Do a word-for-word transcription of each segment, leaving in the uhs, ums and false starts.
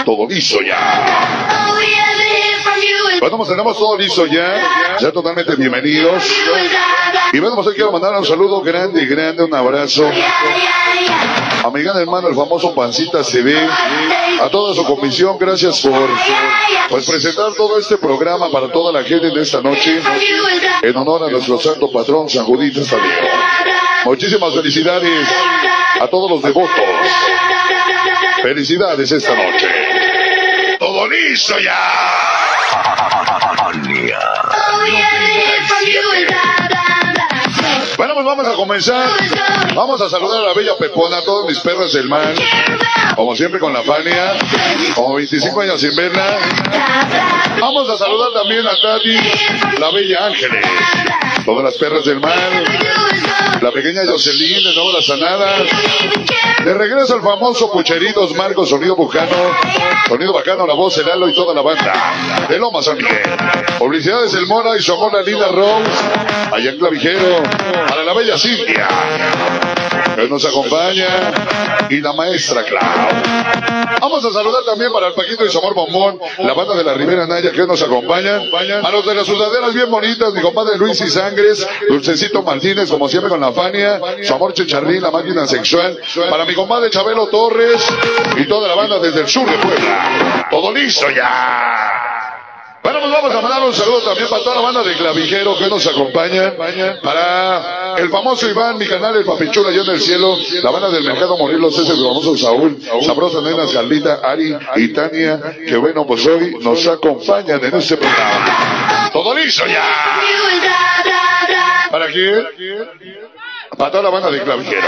todo listo ya. Bueno, pues tenemos todo listo ya, ya totalmente bienvenidos. Y bueno, pues hoy quiero mandar un saludo grande, grande, un abrazo a mi gran hermano, el famoso Pancita T V, a toda su comisión. Gracias por pues presentar todo este programa para toda la gente de esta noche, en honor a nuestro santo patrón, San Judito Tadeo. Muchísimas felicidades a todos los devotos. Felicidades esta noche. Todo listo ya. Bueno, pues vamos a comenzar. Vamos a saludar a la bella Pepona, a todas mis perras del mal. Como siempre con la Fania, como veinticinco años sin verla. Vamos a saludar también a Tati, la bella Ángeles, todas las perras del mal. La pequeña Jocelyn, de nuevo la sanada. De regreso al famoso Pucheritos Marcos, sonido bucano, sonido bacano, la voz, el halo y toda la banda de Loma San Miguel. Publicidades El Mora y su amor la linda Rose, allá en Clavijero, para la bella Cintia, que nos acompaña, y la maestra Clau. Vamos a saludar también para el Paquito y su amor Bombón, la banda de la Ribera Naya, que nos acompañan. A los de las sudaderas bien bonitas, mi compadre Luis y Sangres, Dulcecito Martínez, como siempre con la Fania, su amor Chicharrín, la máquina sexual. Para mi compadre Chabelo Torres y toda la banda desde el sur de Puebla. Todo listo ya. Bueno, pues vamos a mandar un saludo también para toda la banda de Clavijero que nos acompaña. Para el famoso Iván, mi canal, el Papichulo allá en el cielo. La banda del Mercado Morelos, ese es el famoso Saúl. Sabrosa nenas, Carlita, Ari y Tania, que bueno, pues hoy nos acompañan en este programa. Todo listo ya. ¿Para quién? Para toda la banda de Clavijero.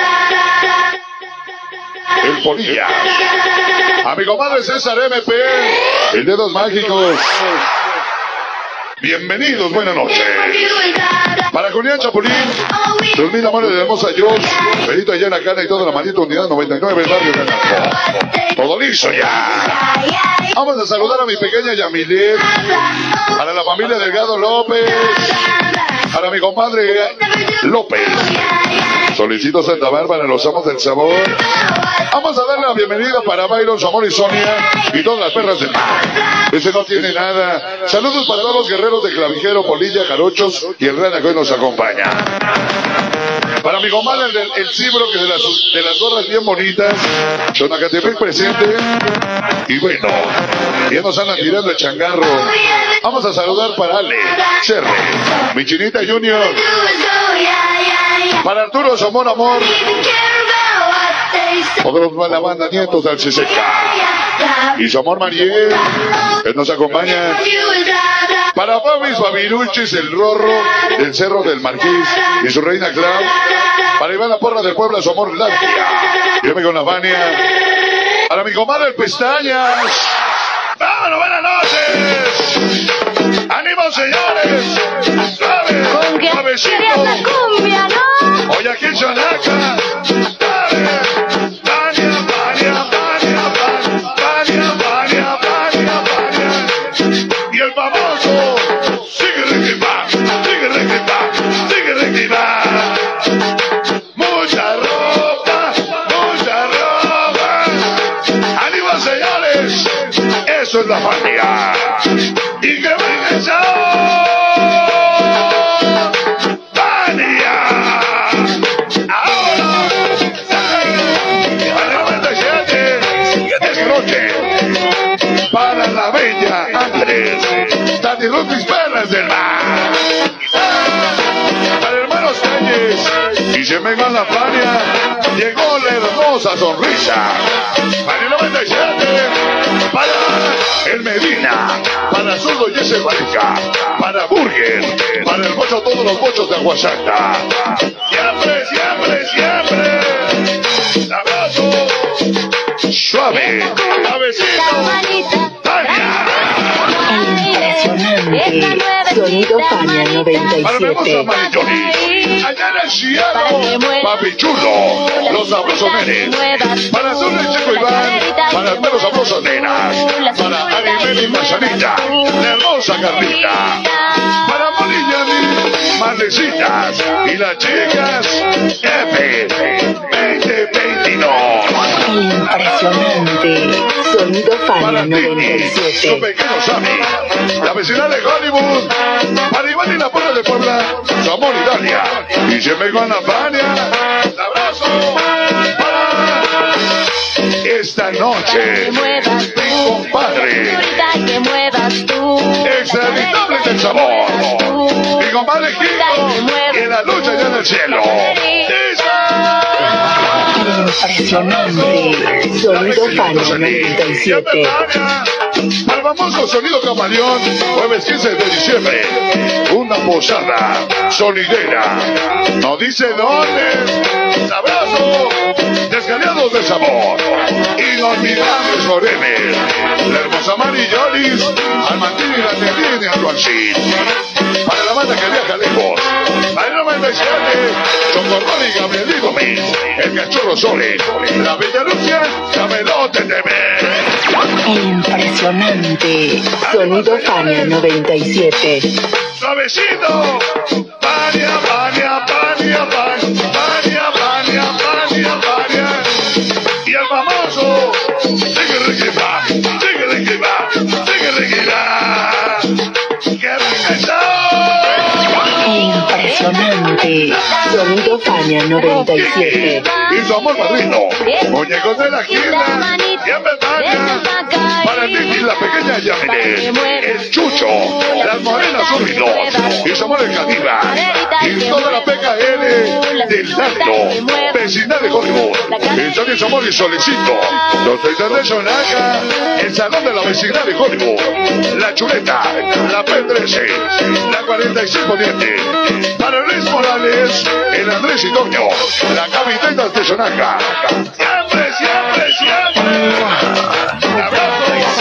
El Polilla. A mi comadre César M P, el Dedos Mágicos. Bienvenidos, buenas noches. Para Julián Chapulín, sus mil amores de hermosa Dios, Benito allá en la cana y toda la manita unidad noventa y nueve, el barrio Canaco. Todo listo ya. Vamos a saludar a mi pequeña Yamilet, para la familia Delgado López, para mi compadre López. Solicito Santa Bárbara, los amos del sabor. Vamos a darle la bienvenida para Byron, su amor y Sonia y todas las perras del mar. Ese no tiene nada. Saludos para todos los guerreros de Clavijero, Polilla, Jarochos y el Rana que hoy nos acompaña. Para mi comadre el, del, el Cibro, que de las, de las gorras bien bonitas, Xonacatepec presente. Y bueno, ya nos andan tirando el changarro. Vamos a saludar para Ale, Cherre, mi Chinita Junior. Para Arturo, su amor, amor. Todos la banda Nietos del C C K. Y su amor Mariel, que nos acompaña. Para Fabis Babiruchis, el Rorro, del Cerro del Marqués, y su reina Clau. Para Iván La Porra del Puebla, su amor Lantia. Yo me con la Fania. Para mi comadre el Pestañas. ¡Vámonos, buenas noches! ¡Ánimo, señores! ¡Suave! Con que ¡Suavecito! la cumbia, ¿no? Hoy aquí en Chanaca. Y el famoso sigue requipá, sigue requipá, sigue requipá. Mucha ropa, mucha ropa. ¡Ánimo, señores! Eso es la familia. Y que venga el show. ¡Familia! Ahora, para el noventa y siete, es noche. Para la bella Ángeles, Tati Ruth, mis perras del mar. Para hermanos Calles, y se me va la Fania, llegó la hermosa sonrisa. Para el noventa y siete, para el Medina, para Zurdo y ese Marica, para Burger, para el bocho, todos los bochos de Aguasanta. Siempre, siempre, siempre. Abrazo. Suave, suavecito. Tania. Impresionante. Sonido Fania noventa y Para mi hermosa siete. Mariconi, allá en el cielo, papi chulo, los sabrosos nenes. Para Zurdo y Checo Iván, para el perro sabrosos nenas. Para Aribel y Manzanita, la hermosa Carlita. Para Molilla, Manecitas y las chicas F veinte veintidós. Impresionante. Sonido Para Fania ti, noventa y su siete. pequeño Sammy, la vecina de Hollywood, para Iván y la Puerta de Puebla, su amor Italia, y siempre con la Fania, un abrazo para esta noche, mi compadre, extraditable del sabor, mi compadre Kiko, y en la lucha ya en el cielo. Impresionante. Sonido Fania noventa y siete. Al famoso Sonido Camaleón, jueves quince de diciembre, una posada sonidera, no dice dónde, abrazo, desgaleados de sabor, inolvidables forever, la hermosa Mari Yolis, al Martín y la Teatín y al Juancín, para la banda que viaja lejos, para el noventa y siete, Chocorrol y Gabrielito Mix, el Cachorro Sole, la Bella Lucia, Camelote T V. Impresionante. Sonido Fania noventa y siete. Suavecito, Fania, Fania, Fania, Fania, Fania, Fania, Fania, Fania, y el famoso, sigue Riquita, sigue Riquita, sigue Riquita, que riqueza. Impresionante. Sonido Fania noventa y siete. Y su amor padrino, muñecos de la gira, siempre Fania, para el Titi, la pequeña Yamile, el Chucho, las morenas Urbidos, y su amor el Cativa, y toda la P K L del Lando, vecindad de Hollywood, y Johnny y su amor y Solecito, los treinta de Sonaca, el salón de la vecindad de Hollywood, la Chuleta, la P trece, la cuarenta y seis Poniente, para Luis Morales, el Andrés y Toño, la Capitana de Sonaca, siempre, siempre, siempre, abrazo,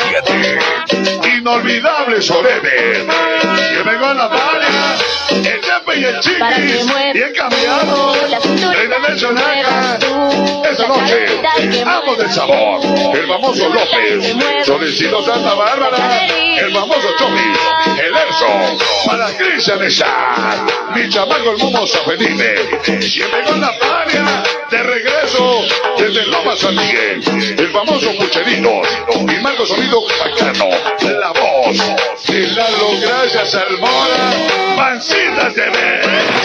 inolvidable Sorever, que me con la Fania, el Chepe y el Chiquis, bien cambiado, treinta de Sonaca, esta noche, ambos del sabor, el famoso López, Solicito Santa Bárbara, el famoso Chomis, el Erso, para Cristian Echar, mi chamaco el Momo Zafedime, siempre con la Fania, de regreso, desde Loma San Miguel, el famoso Pucheritos, y Marco Sonido Bacano, la voz de Lalo, gracias Almora, Pancitas de ver.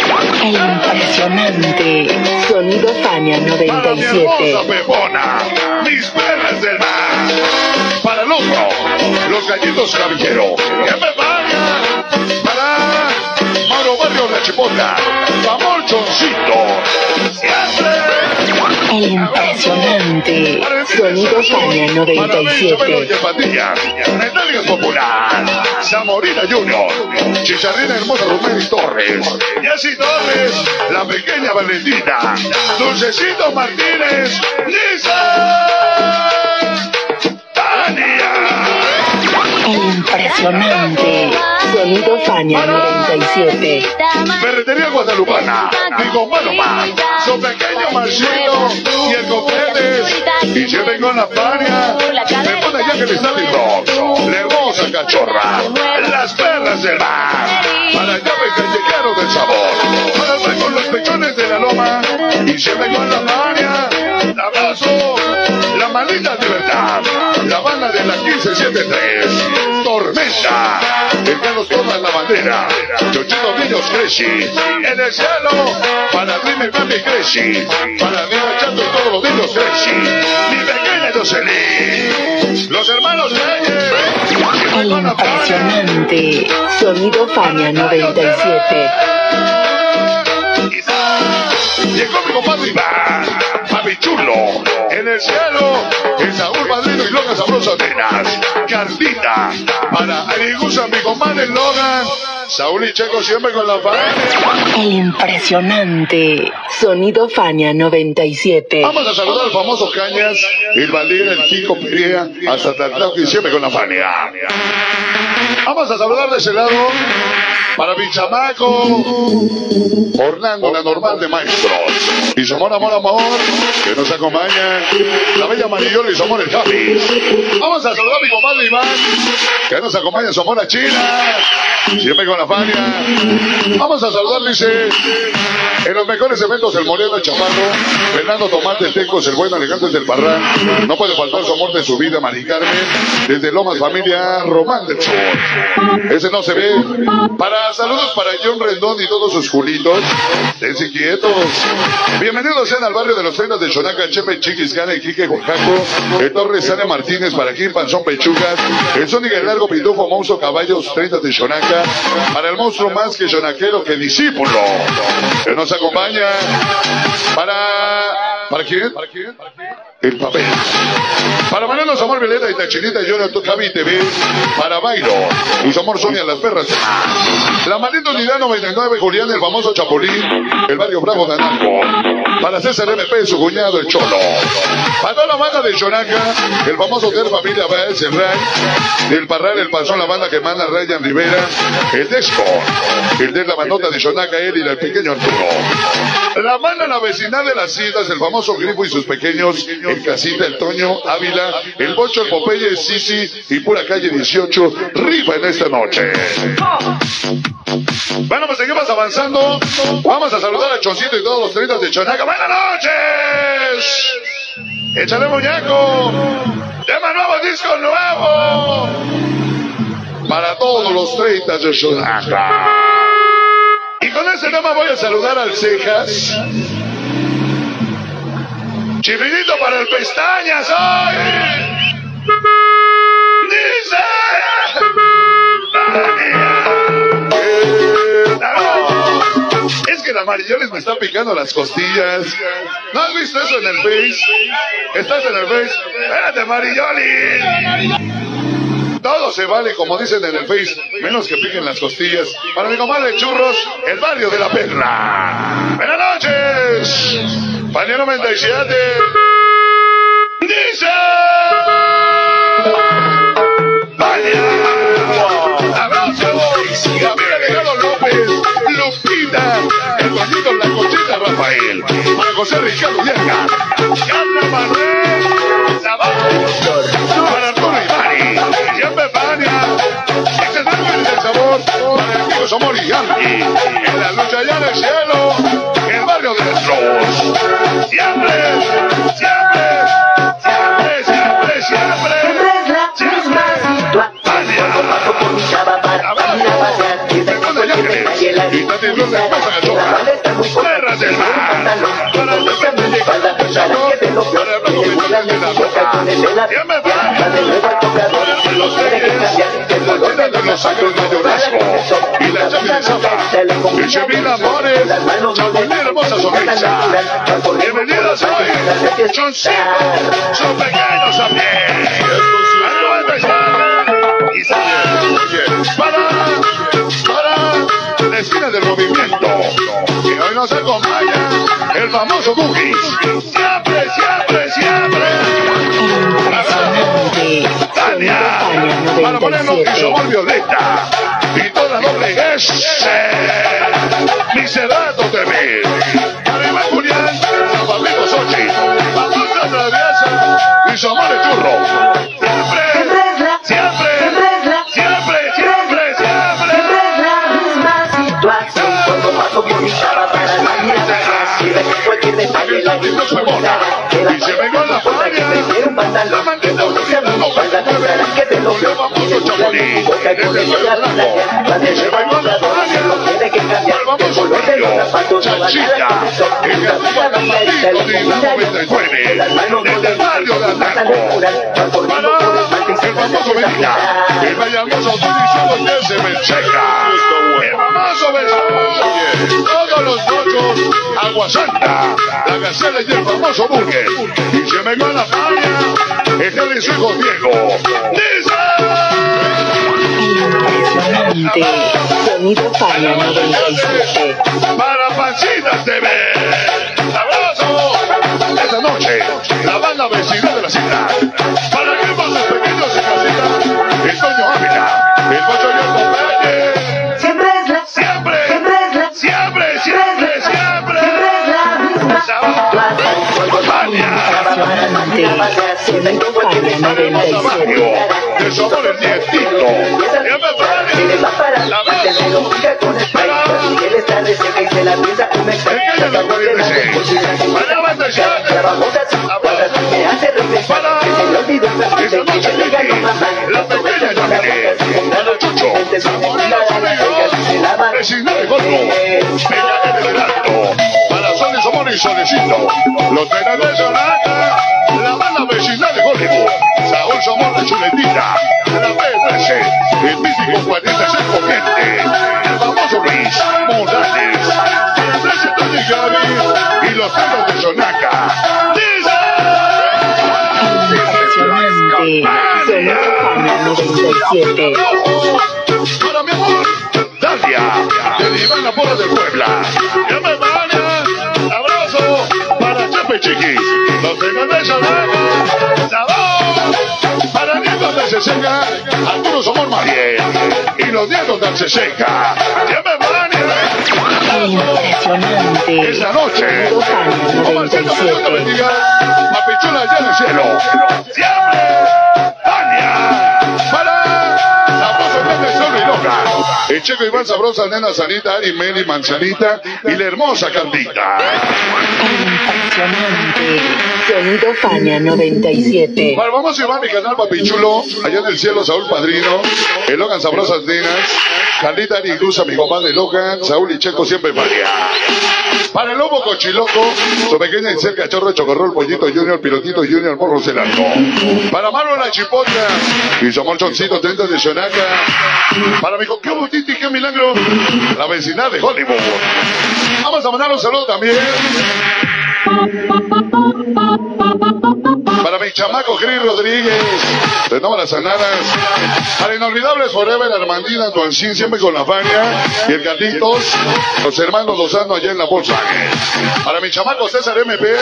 Impresionante. Sonido Fania noventa Para y mi siete. hermosa Pepona, mis perras del mar. Para el otro, los gallitos Caballero, que me pagan. Para Mauro Barrio La Chipota, amor Choncito, siempre. Impresionante. Sonido Fania noventa y siete. Metálicas Popular, Zamorina Junior, Chicharrina Hermosa Romero Torres, Yassi Torres, la pequeña Valentina, Dulcecito Martínez, Lisa, Tania. Impresionante. Sonido Fania noventa y siete. Ferretería Guadalupana, mi compadre, su pequeño Marcelo y el Copetes, y lleven con la Fania, me pone ya que le está lindo, la hermosa Cachorra, las perras del mar, para allá el callejero del sabor, para el con los pechones de la loma, y lleven con la Fania, la abrazo, la maldita libertad, la banda de la quince setenta y tres, Tormenta, el Carlos toda la bandera, Chochito Niños Cresci, en el cielo, para Dime Papi Cresci, para Dime Chato y todos los niños Cresci, mi pequeña Jocelyn, los hermanos Reyes, Impresionante. Sonido Fania noventa y siete. Llegó mi compadre Iván, papi chulo, en el cielo, el Saúl Padrino y Logan Sabroso Atenas, Carlita, para Arigusa, mi compadre Logan, Saúl y Checo siempre con la Fania. Impresionante. Sonido Fania noventa y siete. Vamos a saludar al famoso Cañas, el Valdera, el Kiko Perea, hasta Tatlauqui y siempre con la Fania. Vamos a saludar de ese lado para mi chamaco, Orlando, la normal de maestros. Y su amor, amor, amor, que nos acompaña. La bella Marillol y su amor el Javi. Vamos a saludar a mi compadre Iván, que nos acompaña su amor a China. Siempre con la Fania. Vamos a saludar, dice, en los mejores eventos el Moreno, el Chaparro, Fernando Tomate, el Tecos, el Bueno, Alejandro del Parrán. No puede faltar su amor de su vida, Mari Carmen, desde Lomas Familia Román del Sur. Ese no se ve. Para saludos para John Rendón y todos sus julitos. Dense quietos. Bienvenidos sean al barrio de los Trenas de Chonaca, Chepe, Chiquiscana y Quique, Oaxaco. El Torres, Sane Martínez, para Kim, Panzón, Pechugas. El Sonic, el Largo, Pitufo, Monstruo, Caballos, treinta de Chonaca. Para el monstruo más que chonaquero que discípulo, que nos acompaña. Para... ¿Para quién? ¿Para quién? El papel. Para Mariano, su amor Violeta y Tachinita, Jonathan, Javi T V. Para Bairo y su amor Sonia, las perras. La maldita unidad noventa y nueve, Julián, el famoso Chapulín. El barrio Bravo de Anaco. Para César M P, su cuñado, el Cholo. Para toda la banda de Chonaca, el famoso Hotel Familia Baez, el Ray. El Parral, el Panzón, la banda que manda Ryan Rivera. El Desco. El de la bandota de Chonaca, él y el pequeño Arturo. La banda, la vecindad de las Islas, el famoso Grifo y sus pequeños. El Casita, el Toño, Ávila, el Bocho, el Popeye, Sisi y pura calle dieciocho, rifa en esta noche. Bueno, pues seguimos avanzando. Vamos a saludar a Choncito y todos los treinta de Chonaca. ¡Buenas noches! ¡Échale muñeco! ¡Tema nuevo, disco nuevo! Para todos los treinta de Chonaca. Y con ese tema voy a saludar al Cejas. Chifridito para el Pestañas hoy. Dice. Es que la Marilloles me está picando las costillas. ¿No has visto eso en el Face? ¿Estás en el Face? Espérate, Marilloli. Todo se vale, como dicen en el Face, menos que piquen las costillas. Para mi comadre Churros, el barrio de la Perla. Buenas noches. Fania noventa y siete. Dice. Fania. Abrazo. Gabriel Alejandro López. Lupita. El Juanito, la Cochita Rafael. Para José Ricardo Diaga. Carla Manuel. Sabor. Para Arturo y Mari. Siempre Fania. Ese es el del sabor. Para el amigo Somor y Yankee. En la lucha allá en el cielo. El barrio de nuestros. Siempre, siempre, siempre, siempre, siempre. Siempre es la misma situación. Abrazo. Recuerda ya que y también los de Casa Gachola. Tierras del mar. Para el defensa de cada pescador. Para el blanco mental de la boca. Siempre para los reyes. La llena de los sacros de Llorasco. Y la llave de Zapa. Y Chevina Amores. Chapulín, hermosa sonrisa. Bienvenidos hoy. Choncito. Son pequeños también. Para empezar. Y sale. Para. Para. La esquina del movimiento. Y hoy nos acompaña el famoso Boogies. Siempre, siempre, siempre. Tania. Para ponernos mi sabor Violeta. Y toda la doble S. Miserato T V. Para Iván Julián. San Pablito Sochi. Vamos a Traviesa. Y su amor de churro. Siempre. Siempre. Siempre. Siempre. Siempre. Cuando paso por mi chava para la y de cualquier detalle la vida se mola. Y se me va la Fania. La maldita unidad noventa y nueve. El famoso Chapulín. Desde el barrio blanco. Y se me va la Fania. El famoso Río. Chachita. El gatito la maldita unidad noventa y nueve. Desde el barrio de Anaco. Para el famoso Medina. El vallenato utilizado que se me checa. El famoso Besón. Todos los nochos. Agua Santa. La Gacela y el famoso Burger. Y se me va la Fania. Es él y su hijo Diego. ¡Dice! Impresionante. Sonido Fania noventa y siete. Para Pancitas T V. ¡Abrazo! Esta noche, la banda vecina de la ciudad. Para que más los pequeños de casita. El Toño Ávila. El Bocho y el Popeye. Siempre es la, Siempre. siempre es la, Siempre, siempre, Sonido Fania noventa y siete. De sabor el nietito. Ya me vale. La La pequeña Yamile, para Chucho, vecina de Gordo, ella de Verano, para Sol y Somor y Solecito, los nenas de Sonaca, la banda vecinal de Hollywood, Saúl Somor de Chuletita, la P trece, el mítico cuarenta y seis Corriente, el famoso Luis Morales, el presidente de Gaby y los nenas de Sonaca. Sonido Fania noventa y siete. Para mi amor, Dalia, de Iván La Porra del Puebla. Ya me vaya, abrazo para Chepe Chiquis, los de Sonaca, sabor para nietos de Ceseca, Arturo Somor Mariel y los nietos de Ceseca. Ya me vaya. Impresionante. Esta noche, Sonido Fania como el noventa y centro de Dios te siete. bendiga, a Pichula allá en el cielo. Siempre, Tania, para Sabroso Nena Solo y Loca. El Checo Iván Sabrosa, Nena Sanita, Ari Meli Manzanita y la hermosa Candita. Impresionante. Sonido Fania noventa y siete. Para vamos a Iván, mi canal Papichulo, allá en el cielo Saúl Padrino, el Logan Sabrosas Nenas, Candita Ari Ilusa, mi compadre Logan, Saúl y Checo siempre María. Para el Lobo Cochiloco, su pequeña y cerca Cachorro, Chocorrol, Pollito Junior, Pilotito Junior, Morro Celarco. Para Marlo La Chipota y su Molchoncito, treinta de Xonaca. Para mi ¿qué hubo, Titi? ¿Qué milagro? La vecindad de Hollywood. Vamos a mandar un saludo también para mi chamaco Cris Rodríguez, de Nova Las Anadas. Para Inolvidables Forever, Armandina, Antoancín, siempre con la Fania y el Carlitos, los hermanos Lozano allá en la Volkswagen. Para mi chamaco César M P,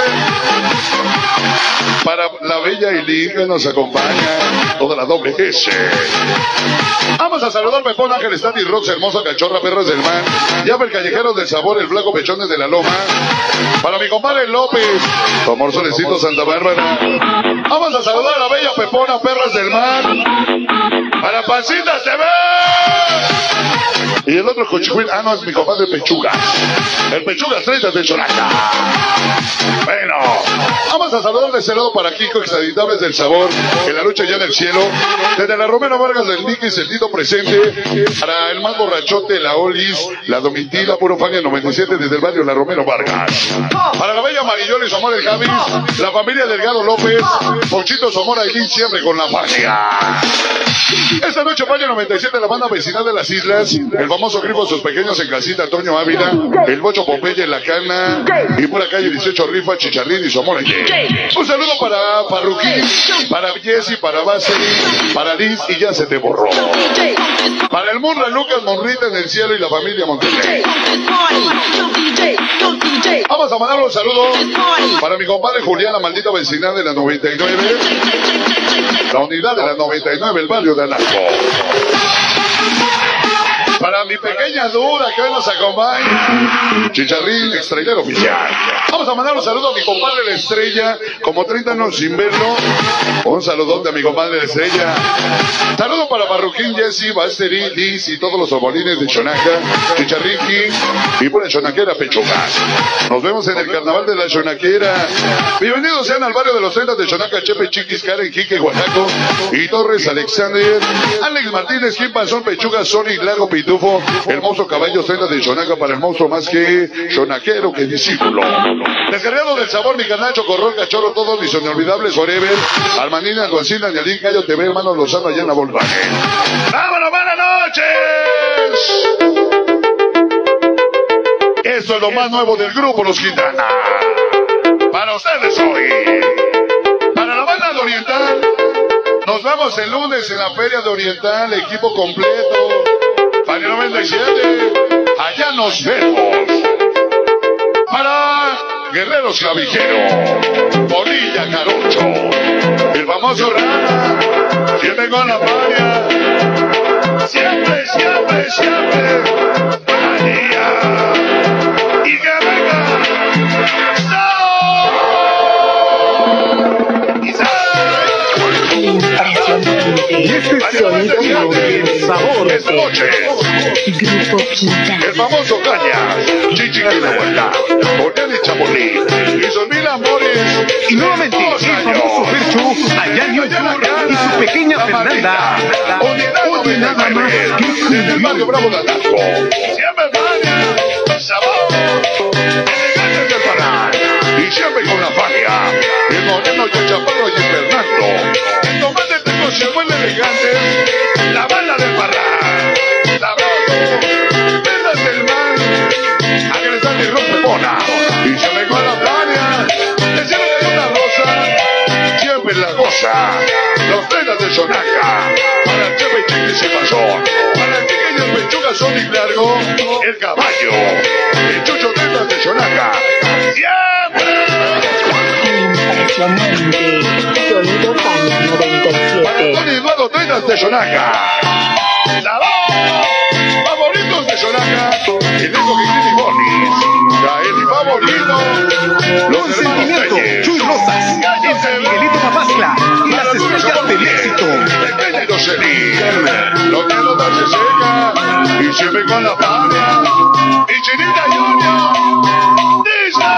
para la bella Eileen que nos acompaña, toda la doble S. Vamos a saludar Pepón, Ángel, Stati, Rox, Hermosa, Cachorra, Perros del Mar, Llave el Callejero del Sabor, el Flaco Pechones de la Loma. Para mi compadre López, tu amor Solecito, Santa Bárbara. Vamos a saludar a la bella Pepona, Perras del Mar. Para Pancitas T V. Y el otro Cochihuín, ah no, es mi compadre Pechugas. El Pechugas treinta de Xonaca. Bueno, vamos a saludar de ese lado para Kiko, Exeditables del Sabor, en la lucha ya en el cielo. Desde la Romero Vargas del Nicky, sentido presente. Para el más borrachote, la Olis, la Domitila, Puro Fania noventa y siete desde el barrio La Romero Vargas. Para la bella Marillol y Somor el Javis, la familia Delgado López, Ponchito Somor Ailín siempre con la Fania. Esta noche Fania noventa y siete, la banda vecinal de las islas, el famoso Grifo, sus pequeños en casita, Antonio Ávila, el Bocho Popeye en la Cana, y por la calle dieciocho Rifa, Chicharrín y Somor Ailín. Un saludo para Parruquín, para Jessy, para Baseli, para Liz y ya se te borró. Para el Murra, Lucas Monrita en el cielo y la familia Monterrey. Vamos a mandar un saludo para mi compadre Julián, la maldita vecinal de la noventa y nueve, la unidad de la noventa y nueve, el barrio de Alasco. Para mi pequeña Dura que hoy nos acompaña, Chicharrín, extrailero oficial. Vamos a mandar un saludo a mi compadre La Estrella, como treinta años sin verlo. Un saludote a mi compadre La Estrella. Saludo para Parruquín, Jessy, Basteri, Liz y todos los obolines de Xonaca, Chicharrín y por el Xonaquera Pechugas. Nos vemos en el carnaval de la Xonaquera. Bienvenidos sean al barrio de los treinta de Xonaca, Chepe Chiquis, Karen, Quique, Guanaco y Torres, Alexander, Alex Martínez, Kim Panzón, Pechugas, Sonic, Largo, Pitufo, el monstruo Caballo treinta de Xonaca para el monstruo más que xonaquero que discípulo. Descargado del sabor, mi canal Chocorrol, Cachorro, todos mis inolvidables forever, Armandina, Algoncina, Nialín, Gallo T V, hermanos Lozano allá en la Volkswagen. ¡Vámonos, buenas noches! Esto es lo más nuevo del grupo Los Quintana. Para ustedes hoy. Para la banda de Oriental, nos vemos el lunes en la Feria de Oriental, equipo completo. Fania noventa y siete, allá nos vemos. Para Guerreros Clavijero, Bonilla Carocho, el famoso Rana, siempre con la Fania, siempre, siempre, siempre, Fania, y que venga, ¡no! ¡Y sale! Sonido el sabor. esta noche, Grupo Quintana. el famoso Cañas, Chichiquina Vuelta, Tonel y Chapulín, y sus mil amores. Y nuevamente el famoso Fercho, allá en York, y su pequeña Fernanda. Oye, nada más que desde el barrio Bravo de Atasco. Siempre Fania, sabor, elegantes del Parán. Y siempre con la Fania, el moreno y el chaparro y el Fernando. El tomate tengo se vuelve elegantes, la banda del Parán. Sabroso, vendas del mar, Ángeles Sandy rompe mona. Y siempre con la Fania, le cielo que hay una rosa, siempre la goza. Los trenes de Sonaca, para el Chepe Chiquis y Pasón, para el pequeño Pechuga Sonic Largo, el caballo, el Chucho Tretas de Sonaca, siempre. Impresionante. Sonido Fania noventa y Para siete. Tony Eduardo Tretas de Sonaca, la voz, favoritos de Sonaca, el hijo que tiene Bonis, el favorito, los hermanos Consentimiento, Telles, Chuy Rosas, en San Miguelito Papascla, y las estrellas del éxito. pequeña Jocelyn, los dedos darse seca, y siempre con la Fania, y Chinita Junior, dice,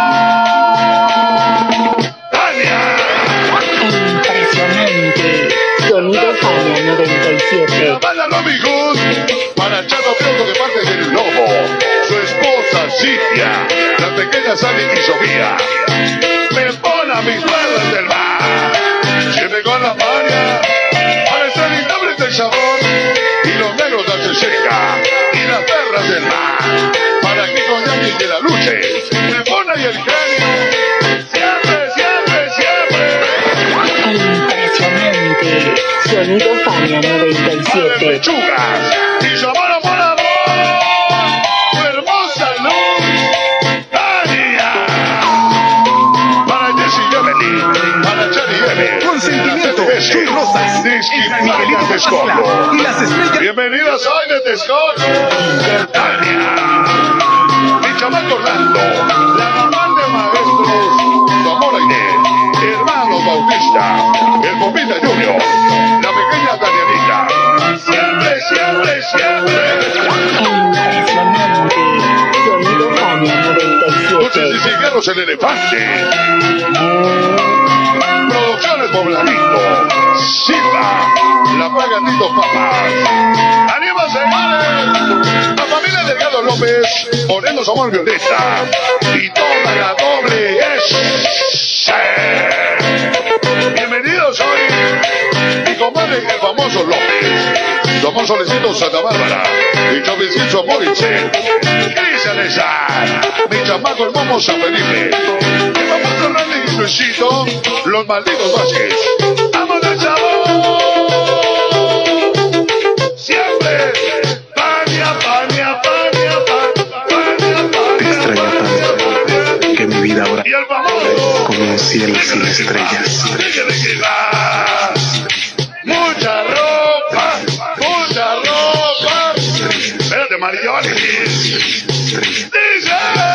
Fania. Impresionante. Sonido Fania noventa y siete. La banda Robin Hood, para Chano Piojo de parte del Lobo, su esposa Cintia, la pequeña Sally y Sofía, me pone a mis perlas del mar, siempre con la Fania, para estar indobles del sabor, y los negros de seca, y las perras del mar, para Kiko Yankee de la Luche, me pone ahí el cráneo, siempre, siempre, siempre. Impresionante. Sonido Fania noventa y Para siete. Pechugas y su amor por amor, su hermosa luz, Tania. Para Jessy Evelyn, para Charlie Evelyn, Consentimiento, Chuy Rosas, en San Miguelito Papascla, y las estrellas. bienvenidos hoy de Texcoco, Tania. Mi chamaco Orlando, la normal de maestros, su amor Aide, hermano Bautista, el Popita Junior, la pequeña Danielita. Siempre, siempre, siempre. Impresionante. Sonido Fania noventa y Luces siete. y cigarros el elefante. Producciones Pobladito. Silva. La paga Tito Papas. ¡Anima, señores! La familia Delgado López. Moreno Somos Violeta. Y toda la doble S. Bienvenidos hoy. Mi comadre, el famoso López. Somos Solecito Santa Bárbara. Y Chovincito Moritzel. Cristian Ezar. Mi chamaco el Momo San Felipe. El famoso Randy y Luisito. Los malditos Vázquez. ¡Vamos al sabor! Siempre. Fania, Fania, Fania, Fania, Fania. Extraño tanto que mi vida ahora Y el famoso. como un cielo sin estrellas. Mucha ropa, mucha ropa. Espérate, Marioli. Dice.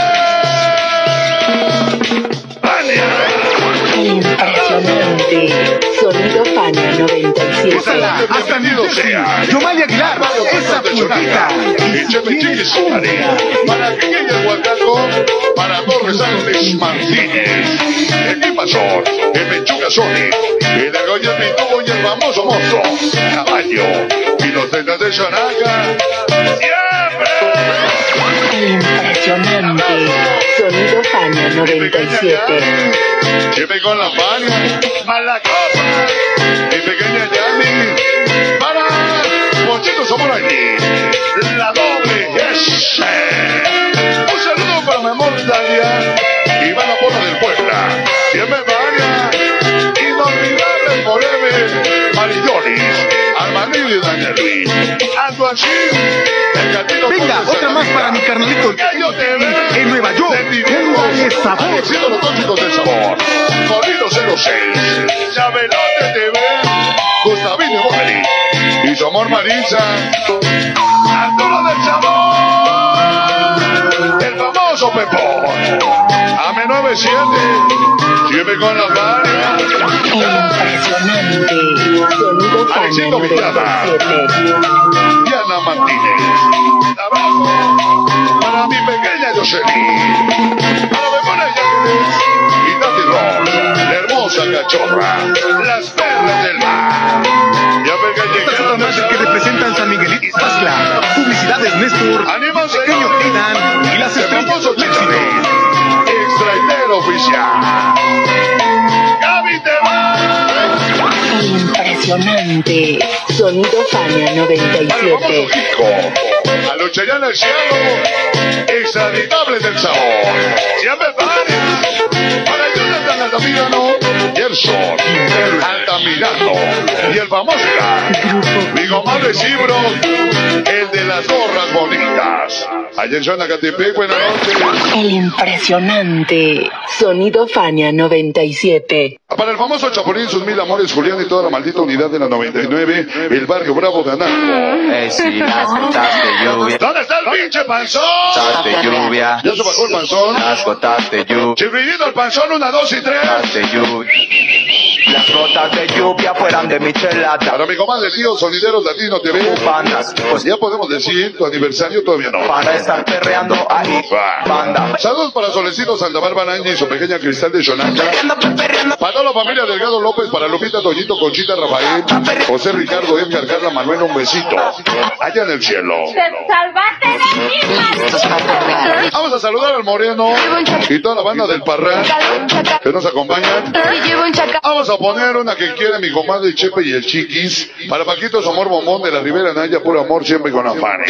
Fania. Impresionante. Sonido Fania noventa y siete. Úsala hasta New Jersey. Yomali Aguilar, esa pulpita. Y Chepe Chiquis para Pequeña el Huacaco, para Torres Ángeles Martínez. El Pipazón, el Pechuga Sony, el Argolla el Pitubo y el famoso monstruo, Caballo, y los tetas de Sonaca. ¡Siempre! Impresionante. Sonido Fania noventa y siete. Siempre con la Fania, mala cosa. Mi pequeña Yami, para Mochito Zamorani, la doble S. Un saludo para mi amor Dalia, Iván Apolo del Puebla, siempre Fania, inolvidable forever, Marillonis, Armanillo y Daniel Luis, Antoachín, el Catino. Venga, otra más para mi carnalito Gallo T V, en Nueva York. Póngale sabor. Alexitos los tóxicos del sabor. Corrido cero seis. Chabelote T V. Gustavino Bogari. Y su amor Marisa. Arturo del sabor. El famoso Pepón. A M noventa y siete. Siempre con la Fania. Impresionante. Sonido Fania Fania noventa y siete. Diana Martínez. Un abrazo para mi pequeña Jocelyn. Para Memona Yáñez y Tati Ross, la hermosa cachorra, las perlas del mar. Ya me Estas son las marcas que representan San Miguelito y Iztacla. Publicidades Néstor, ¡Anímase! Pequeño Tinan y las El estrellas famoso del éxito. Chicharito, extraitero oficial. ¡Gaby te va! El impresionante Sonido Fania noventa y Al famoso siete. Kiko, a los Chayanne del cielo, extraditable del sabor. Siempre varias. Para Jonathan Altamirano, Gerson, Altamirano y el famoso mi comadre Cibro, el de las gorras bonitas. Allá en Xanacatepec, buenas noches. El impresionante Sonido Fania noventa y siete. Para el famoso Chapulín, sus mil amores, Julián y toda la maldita unidad de la noventa y nueve, el barrio Bravo de Anaco. Ey, si las gotas de lluvia, ¿Dónde está el pinche panzón? gotas de lluvia, ¿Ya se bajó el panzón? las gotas de lluvia, Chifridito el panzón, una, dos y tres. gotas de lluvia. Las gotas de lluvia fueran de michelada. Para mi comadre tío, Sonideros Latino T V. Bandas, pues Ya podemos decir, tu aniversario todavía no. para estar perreando ahí. Banda. Saludos para Solecito Santa Bárbara Angie y su pequeña Cristal de Xonaca. Para toda la familia Delgado López, para Lupita, Toñito, Conchita, Rafael, José Ricardo, Edgar, Carla, Manuel, un besito. Allá en el cielo. ¡Salvaste de mí! Vamos a saludar al Moreno y toda la banda del Parral que nos acompañan. Y llevo un chacal. Vamos a poner una que quiere mi comadre Chepe y el Chiquis. Para Paquito su amor bombón de la Ribera Naya, puro amor siempre con afanes.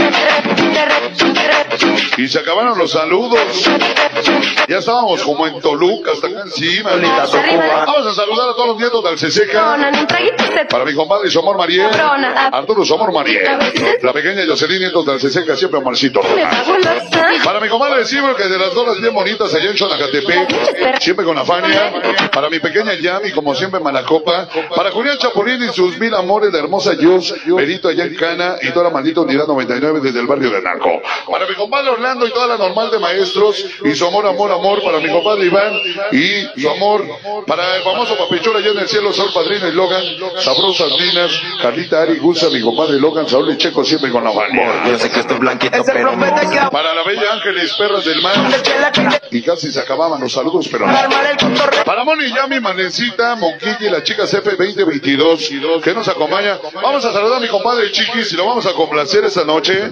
Y se acabaron los saludos. Ya estábamos como en Toluca, hasta acá encima. Vamos a saludar a todos los nietos del Ceseca. Un traguito se Para mi compadre su amor Mariel. Arturo su amor Mariel. La pequeña Jocelyn, nietos del Ceseca, siempre amorcito. me pagó la sangre. Para mi comadre Cibro, que de las donas bien bonitas allá en Xanacatepec, siempre con Afania. Para mi pequeña Yami, como siempre Malacopa. Para Julián Chapulín y sus mil amores, la hermosa Yus, Perito allá en Cana y toda la maldita unidad noventa y nueve desde el barrio de Naco. Para mi compadre Orlando y toda la normal de maestros y su amor, amor, amor. Para mi compadre Iván y su amor. Para el famoso Papichura allá en el cielo, Sol Padrino y Logan. Sabrosas Minas, Carlita, Ari, Gusa, mi compadre Logan, Saúl y Checo, siempre con Afania. Yo sé que estoy blanquito, pero no. Para la bella Ángeles, perras del mar. Y casi se acababan los saludos, pero no. Para Moni Yami, Manecita, Monquiqui, la chica C F veinte veintidós, que nos acompaña. Vamos a saludar a mi compadre Chiquis y lo vamos a complacer esta noche.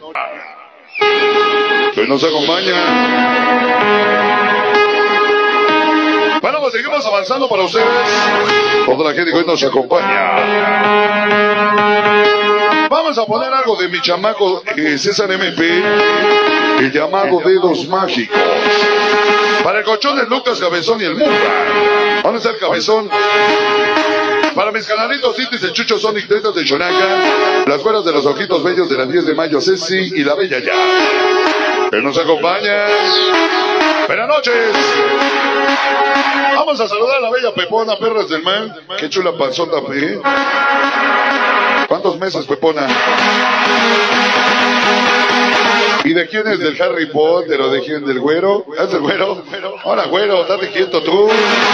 Que nos acompaña. Bueno, pues seguimos avanzando para ustedes. Toda la gente que hoy nos acompaña. Vamos a poner algo de mi chamaco eh, César M P, el llamado Dedos Mágicos. Para el colchón de Lucas Cabezón y el Murra. ¿Dónde está el Cabezón? Para mis canalitos Citis, el Chucho Sonic, Tetas de Chonaca, las güeras de los ojitos bellos de la diez de mayo, Ceci y la bella ya. Que nos acompaña. Buenas noches. Vamos a saludar a la bella Pepona, perras del mar. Qué chula panzota, ¿eh? ¿Cuántos meses, Pepona? ¿Y de quién es del Harry Potter o de quién del güero? ¿Es del güero? Hola, güero, estate quieto tú.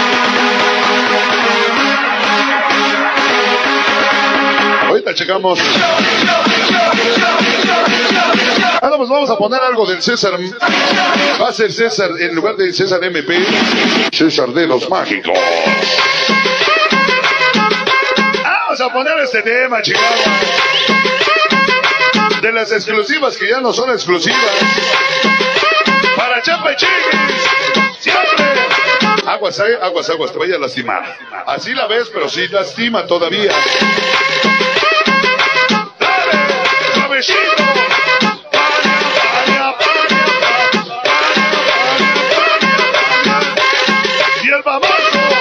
Ahorita checamos. Ahora pues vamos a poner algo del César. Va a ser César, en lugar de César M P, César Dedos Mágicos. Vamos a poner este tema, chicos. De las exclusivas que ya no son exclusivas. Para Chepe Chiquis. Siempre. Aguas, eh, aguas, aguas, te vaya a lastimar. Así la ves, pero sí lastima todavía. Dale, suavecito. Y el famoso.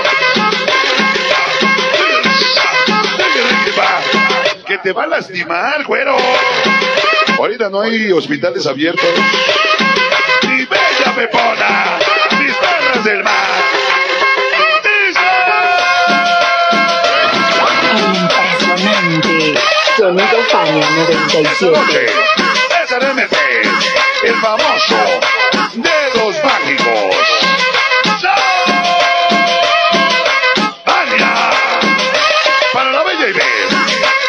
Que te va a lastimar, güero. Ahorita no hay hospitales abiertos. Mi bella Pepona, mis perras del mar. El impresionante Sonido Fania noventa y siete. César M P, el famoso Dedos Mágicos. Fania, para la bella Iber.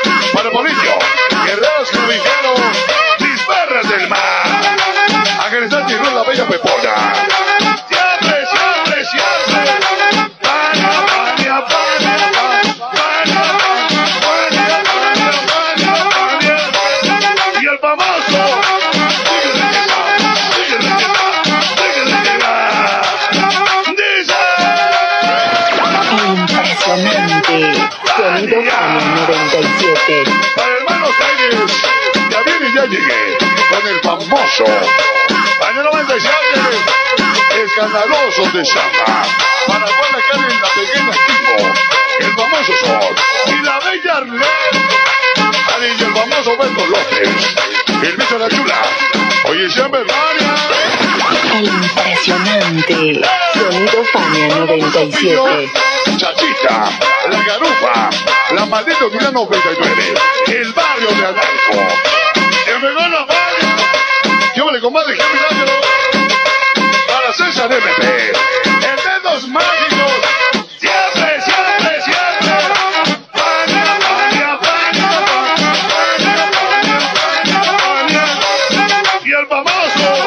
Sonido Fania noventa y siete. Para hermanos Aires, ya viene y ya llegué con el famoso Año noventa y siete, escandaloso de Chama. Para Juan la Carne en la pequeña equipo, el famoso Sol y la bella Arlene, Ari y el famoso Beto López, el bicho de la chula. Oye, siempre Fania. El impresionante Sonido Fania noventa y siete. Chachita, la Garufa, la maldita unidad noventa y nueve, el barrio de Analco. ¡Que me gana la Fania! Yo le comadre, que milagro. Para César M P, el Dedos Mágicos, siempre, siempre, siempre. Fania, Fania, Fania, Fania, Fania, Fania, Fania. Y el famoso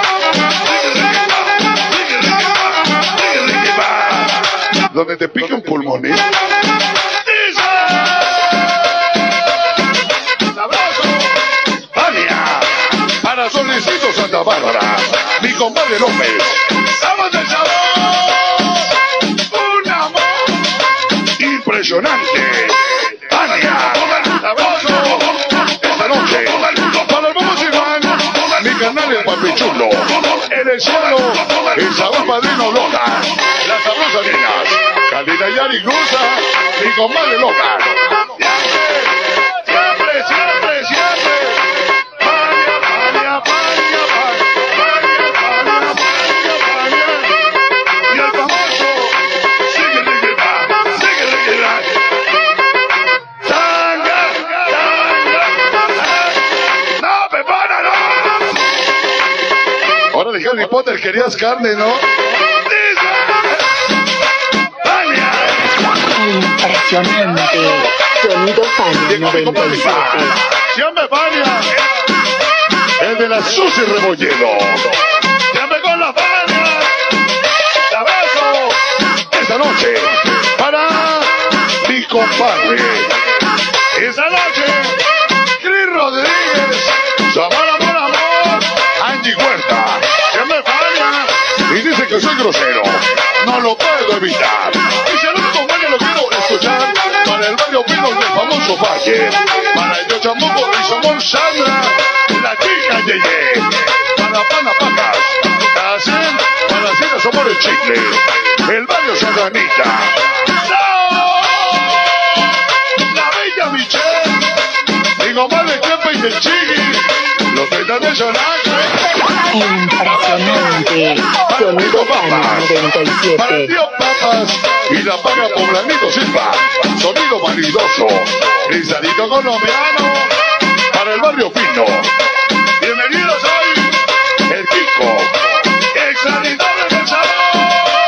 donde te pica un pulmón, ¿eh? ¡Abrazo! ¡Fania! Para Solicito Santa Bárbara, mi compadre López. ¡Vamos del sabor! ¡Un amor impresionante! ¡Fania! ¡Abrazo! Esta noche, para el Vamos Iván, mi canal el Papichulo, en el cielo, el sabor padrino Lola, las sabrosas niñas, Candida Yari Grusa, mi comadre Lola. Siempre, siempre, siempre. Fania, Fania, Fania, Fania, Fania, Fania, Fania. Y el famoso, sigue, sigue, va, sigue, sigue, va. Tanga, tanga, no, Pepona, no. Ahora de Harry Potter querías carne, ¿no? Impresionante Sonido Fania noventa y siete. Siempre Fania, el de la Susi Rebolledo. Siempre con la Fania. Te abrazo esta noche para mi compadre. Esta noche, Cris Rodríguez, su amor, amor, amor, Angie Huerta. Siempre Fania. Y dice que soy grosero. No lo puedo evitar. Y si el único Fania lo quiero escuchar, para el barrio Pino del famoso Valle, para el Yochamuco y Somón Sandra, la chica Yeye, para Pana Pacas, Hacen, para Cita Somos el Chicle, el barrio Santa Anita. ¡No! La bella Michelle, mi comadre Kepa y el Chigui, los treinta de Sonaje. Impresionante Sonido Fania noventa y Para el siete. tío Papas y la paga Poblanito Silva, sonido vanidoso, cristalito colombiano, para el barrio Pino. Bienvenidos hoy, el Kiko, extraordinario del sabor.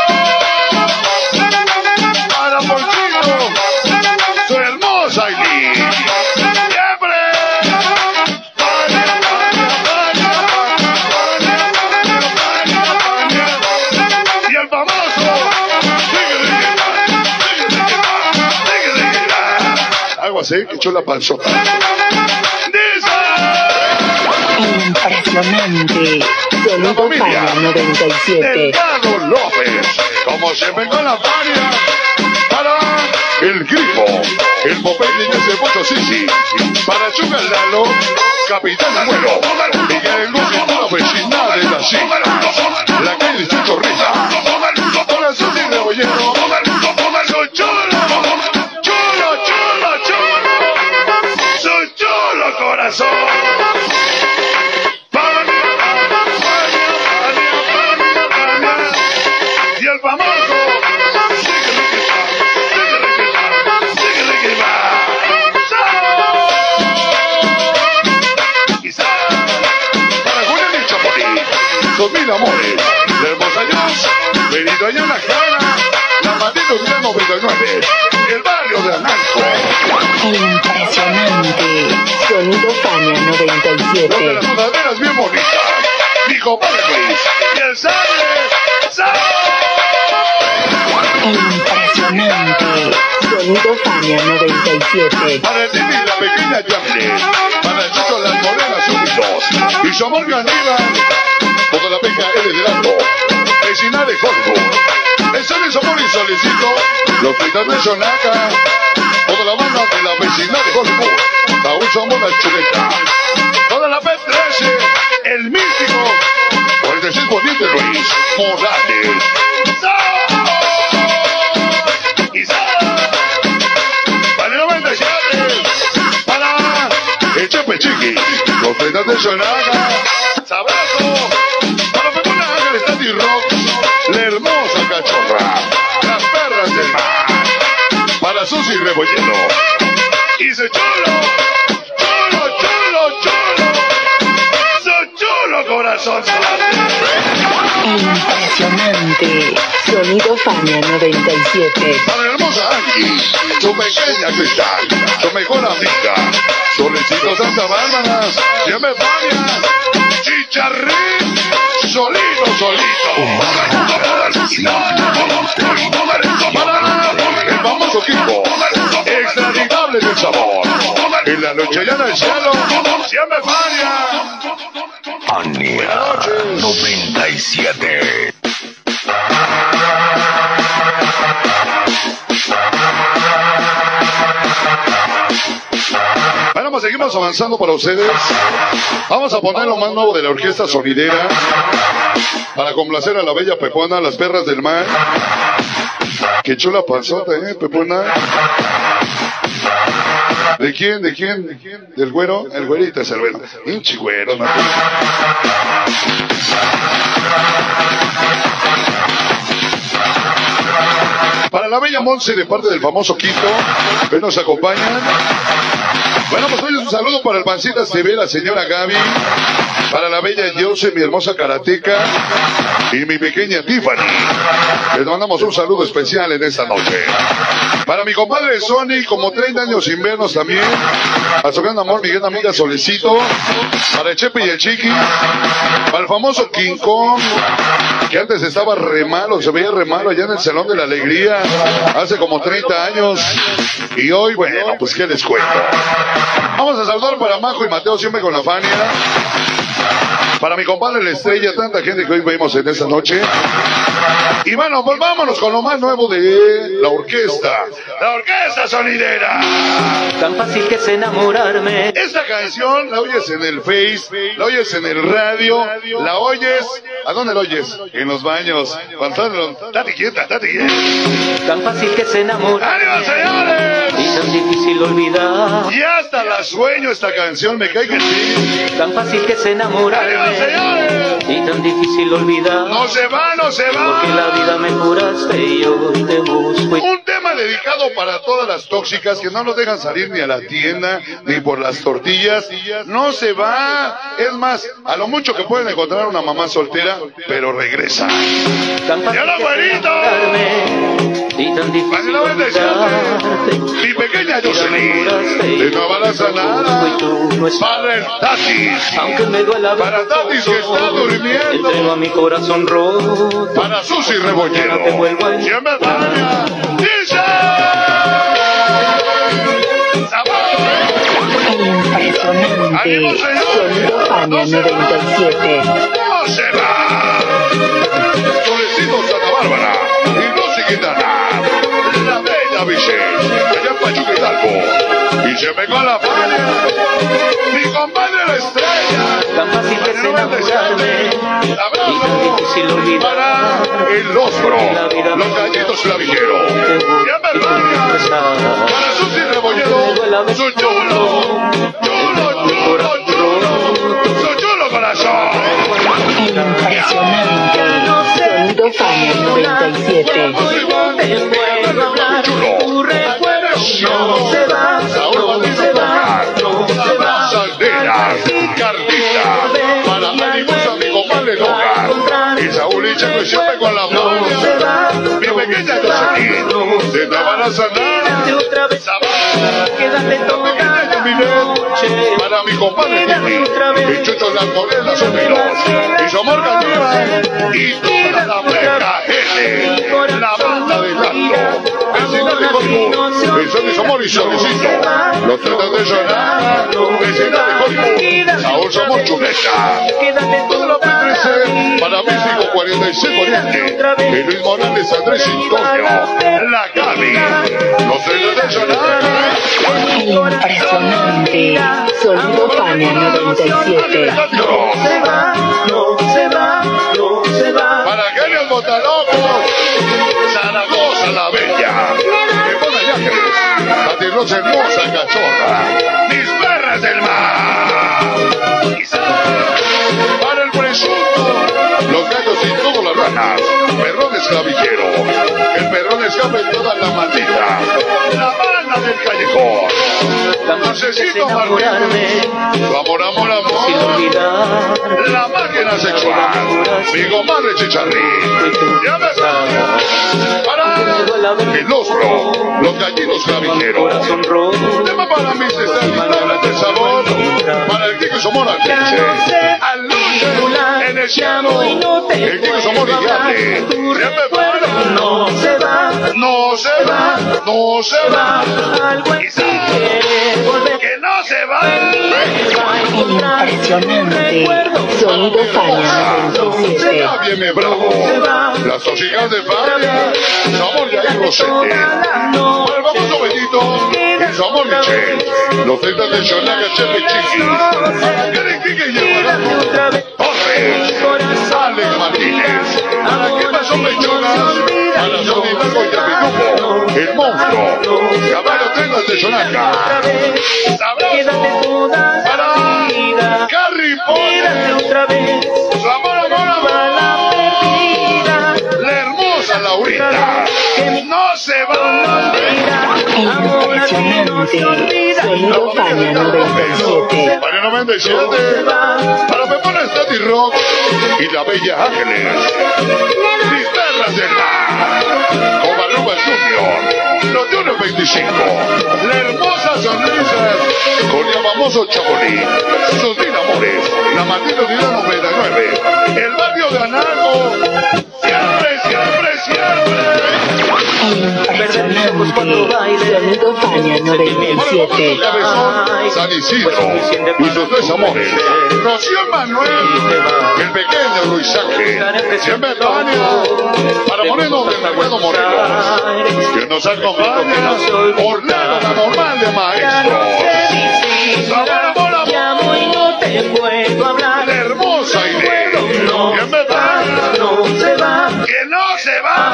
Para Ponchito, su hermosa Aileen. Siempre. Fania, Fania, Fania, Fania, Fania, Fania, Fania. Y el famoso. Algo así, que echó la panzota. Impresionante Sonido Fania noventa y siete. Delgado López, como siempre con la Fania, para el Grifo, el Popeye de ese mucho Sisi, para Chuga Lalo, Capitán Abuelo, Miguel Luz y toda la vecindad de la C I, la calle Chucho Rita, para el Susi Rebollero, su chulo, chulo, chulo, chulo, su chulo corazón. Y el famoso, síguele que va, síguele que va, síguele que va. Quizá para Julián y Chapolín, sus mil amores, de Hermosa Años, Benito allá en la Jara, la maldita unidad noventa y nueve, el barrio de Analco. Impresionante Sonido Fania noventa y Los de siete. las sudaderas bien bonitas, mi compadre Luis, y el sable, sable. Impresionante Sonido Fania noventa y siete. Para el Dini y la pequeña Yamle, para el Chucho Las Morenas Unidos, y su amor Ganíbal, toda la peca L del Alto, vecina de Hollywood, el Sony Somos y Solicito, los fritas de Sonaca, toda la banda de la vecina de Hollywood, aún somos la chuleta, toda la P trece, el mítico, cuarenta y seis Poniente Luis Morales. Y para el noventa y siete, para el Chepe Chiqui, los fritas de Sonaca, Sabrazo, para Pepona Ángel Standy Rock, la hermosa cachorra, las perras del mar, para Susi Rebollero, y su chulo, chulo, chulo, chulo, su chulo corazón. Impresionante. Sonido Fania noventa y siete. Para la hermosa Angie, su pequeña Cristal, su mejor amiga, Solicito Santa Bárbara, siempre Fania, Chicharrín, solito, solito. Para el famoso Kiko, extraditable del sabor, en la noche llana del cielo, siempre Fania. Fania noventa y siete. Bueno, pues seguimos avanzando para ustedes. Vamos a poner lo más nuevo de la orquesta sonidera para complacer a la bella Pepona, las perras del mar. Qué chula panzota, eh, Pepona. ¿De quién? ¿De quién? ¿De quién? ¿Del güero? El güerito es el güero. Hinchi güero, no. Para la bella Monse de parte del famoso Quito, que nos acompañan. Bueno, pues hoy es un saludo para el Pancitas T V, la señora Gaby, para la bella Jose, mi hermosa karateca, y mi pequeña Tiffany. Les mandamos un saludo especial en esta noche. Para mi compadre Sony, como treinta años sin vernos también, a su gran amor, mi gran amiga Solecito, para el Chepe y el Chiqui, para el famoso King Kong, que antes estaba re malo, se veía re malo allá en el Salón de la Alegría, hace como treinta años, y hoy, bueno, pues qué les cuento. Vamos a saludar para Majo y Mateo, siempre con la Fania. Para mi compadre La Estrella, tanta gente que hoy vemos en esta noche. Y bueno, pues vámonos con lo más nuevo de la orquesta. La orquesta sonidera. Tan fácil que es enamorarme. Esta canción la oyes en el Face, la oyes en el radio, la oyes. ¿A dónde la oyes? En los baños. Date quieta, date quieta. Tan fácil que es enamorarme. ¡Ánimo, señores! Y tan difícil olvidar. Y hasta la sueño esta canción, me cae que sí. Tan fácil que es enamorarme. ¡Ánimo, señores! Y tan difícil olvidar. No se va, no se va. Porque la vida me juraste y yo te busco. Un tema dedicado para todas las tóxicas que no nos dejan salir ni a la tienda, ni por las tortillas. No se va. Es más, a lo mucho que pueden encontrar una mamá soltera, pero regresa. Tan fácil ¡Ya la que es güerito! enamorarme. Y tan difícil olvidarte. Mi pequeña Jocelyn, de Nueva La Sanada, para el Tatis, aunque me duela para Tatis que está durmiendo, entrego a mi corazón roto. para Susi Rebollero, siempre Fania, dice. Impresionante. Sonido Fania noventa y siete. No se va. Solecito Santa Bárbara y Rosy Quintana, la bella Vicente, allá en Pachuca Hidalgo, y se pegó la Fania, mi compadre La Estrella. Tan fácil que es enamorarme. Y tan difícil olvidar. Para el Ostro, los gallitos clavijeros, siempre Fania, para Susi Rebollero, su chulo, chulo, chulo, chulo, su chulo corazón. Impresionante. Sonido Fania noventa y siete. Tu recuerdo no se va, no se va, no se va. Salderas, Cartita, para Manibusa, mi compadre Logan, y Saúl y Chaco siempre con la mano. Mi pequeña Jocelyn, de Nueva Sanada, Quédate toda la noche. para mi compadre Titi, y Chucho Las Morenas Sumiros, y su amor Cativa, y toda la Meca L, la banda de canto, vecina de Hollywood, el Son y su amor y Solicito, los tretas de Sonada, vecina de Hollywood, Saúl Somos chuleta. Toda la P trece para México cuarenta y seis Oriente. Y Luis Morales, Andrés Antonio, la Gaby, los internacionales. Impresionante. Sonido Fania noventa y siete. Para Genial Botalocos, Zaragoza la Bella, Pepona y Ángeles, Pati Rosa hermosa cachorra, mis perras del mar. Para el presunto, los gallos y todas las ranas, perrón esclavillero, el perrón escape en toda la maldita, la banda del callejón. Necesito marcarme, tu amor, amor, amor, la máquina sexual, mi comadre chicharrín, ya me para el ostro, los gallinos clavijeros, tema para mis estaditas de sabor, para el Kiko Somora leche, al luche, en el cielo, el Kiko Somora gigante, ya me para, no se va, no se va, no se va, que no se va. Impresionante. Sonido Fania noventa y siete. Viene bravo. Las tóxicas de Fania. Somos de ahí Rosete. El famoso Benito. Y somos Michelle. Los tetas de Xonaga, Chepe Chiquis. Quieren que llevará Torres. Alex Martínez. ¿Para qué pasó Pechonas? A la Sonita Goya Minupo. El monstruo. Caballo tetas de Xonaga. Sabroso. Para Carrie Potter. Amor, amor, amor. La hermosa Laurita. No se va. Impresionante. Sonido Fania noventa y siete. Fania noventa y siete. Para Pepona Stati Rock y la Bella Ángeles. Mis perras del mar. Covarruba Junior. Los Junior veinticinco. La hermosa sonrisa con el famoso Chabolí. Sus mil amores. La maldita unidad noventa y nueve. El barrio de Anago. Siempre, siempre, siempre. Impresionante. Sonido Fania noventa y siete. Cabezón, San Isidro y sus tres amores. Rocío Manuel, el pequeño Luis Ángel. Siempre Fania. Para Moreno de Mercado Morelos. Que nos acompaña. Orlando, la normal de maestros. Sabor, amor, amor. La hermosa Inés. Que me va, que no se va.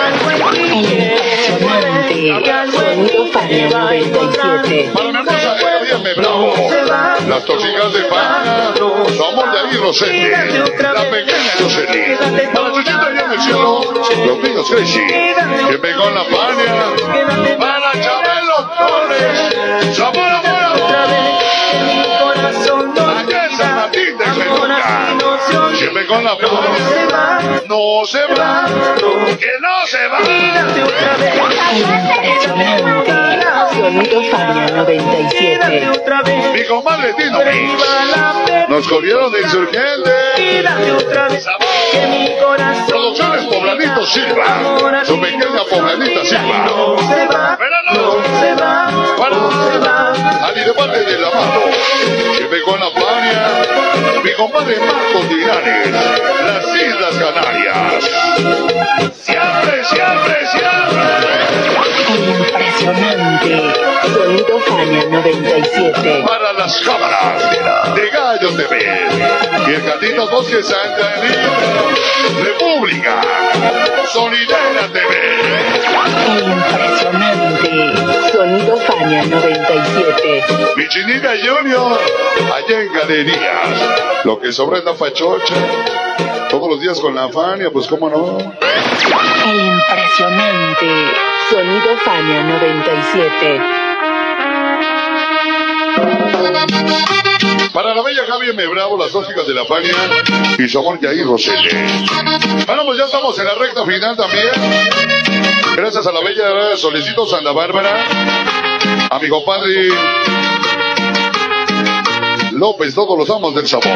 Impresionante. Sonido Fania noventa y siete. Para mi hermosa Gabriel me bravo. Las tóxicas de Fania. Somos de ahí Rosete. La pequeña Jocelyn. Para Chuchita allá en el cielo. Los niños Crazy. Que pegó en la Fania. Para Chabelo Torres. Sabor, amor, amor. Allá en San Martín de Menuca. Siempre con la Fania. No se va. Que no se va. Impresionante. Sonido Fania noventa y siete. Mi comadre Tino Mix. Nos corrieron de insurgentes. Producciones Poblanito Silva. Su pequeña Poblanita Silva. Verano. Para Ali de parte de la mano. Siempre con la Fania. Mi compadre Marcos Linares. Las Islas Canarias. Siempre, siempre, siempre. Impresionante. Sonido Fania noventa y siete. Para las cámaras de Gallos T V y el Gatito Bosque Santa Anita, República Sonidera T V. Impresionante. Sonido Fania noventa y siete. Mi Chinita Junior, allá en Galerías. Lo que sobra es la fachocha. Todos los días con la Fania, pues cómo no. Impresionante. Sonido Fania noventa y siete. Para la bella Gaby M. Bravo, las tóxicas de la Fania y su amor Yair Roselle. Bueno, pues ya estamos en la recta final también. Gracias a la bella Solecito Santa Bárbara, a mi compadre López, todos los amos del sabor.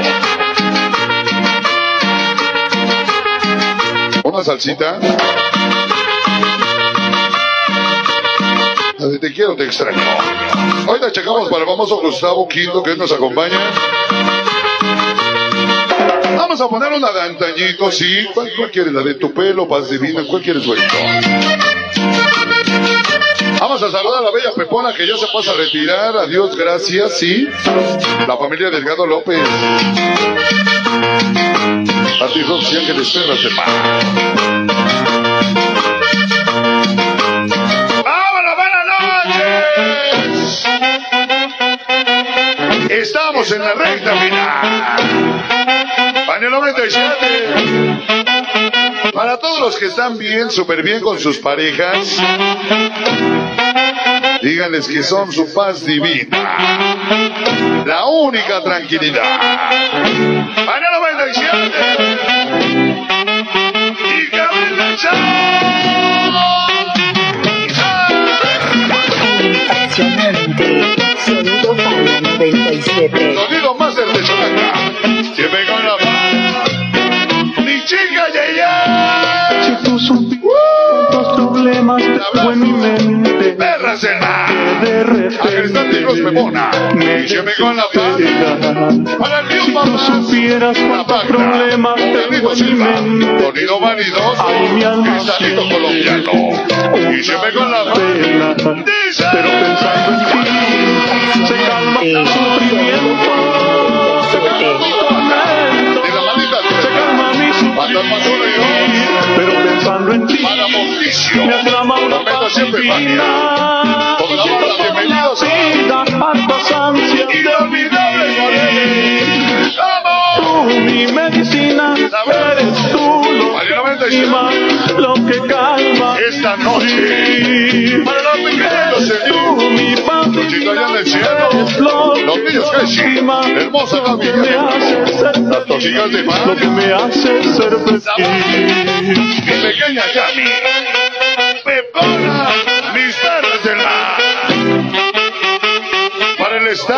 Una salsita. Te quiero, te extraño. Ahorita checamos para el famoso Gustavo Quinto, que nos acompaña. Vamos a poner una de antañito, sí. ¿Cuál, cuál quieres? ¿La de tu pelo, paz divina? ¿Cuál quieres, güerito? Vamos a saludar a la bella Pepona que ya se pasa a retirar. Adiós, gracias, sí. La familia Delgado López. Artistas y ángeles perras de paz. ¡Vámonos, buenas noches! Estamos en la recta final. Panel noventa y siete. Para todos los que están bien, súper bien con sus parejas, díganles que son su paz divina, la única tranquilidad. Panel noventa y siete. Y cabeza chao. Impresionante. Sonido Fania noventa y siete. Sonido Master de Cholaca. Siempre con la mano. Mi chica Yaya. Si tú supieras cuántos problemas tengo en mi mente, Perras en la. de repente me lleve con la paz. Para el Dios si tú mamás. supieras cuántos problemas tengo en mi mente, Sonido vanidoso. ay, mi alma Cristalito siente colombiano. Y lleve con la pena, paz. Dice. pero pensando en ti se calma el sufrimiento, se calma mi tormento, De la manita se calma mi Fantasma uno y dos. sufrimiento, pero pensando en ti Para Mauricio. me aclama una Momento paz siempre divina. Con la banda, bienvenidos a- vida, hartas ansias de Inolvidable vivir. ¡Vamos! Tú, mi medicina, eres tú lo Vale, que noventa y siete. anima, lo que calma. Esta noche. Para los pequeños, Tú, señor. mi paz Luchito allá en el divina, cielo. eres lo Los niños que crecen. anima, Hermosa lo que Gaby. me hace ser Las toxinas de feliz, lo que mar. me hace ser feliz. Mi pequeña Yami. Pepona. Mis perros del mar. Para el staff.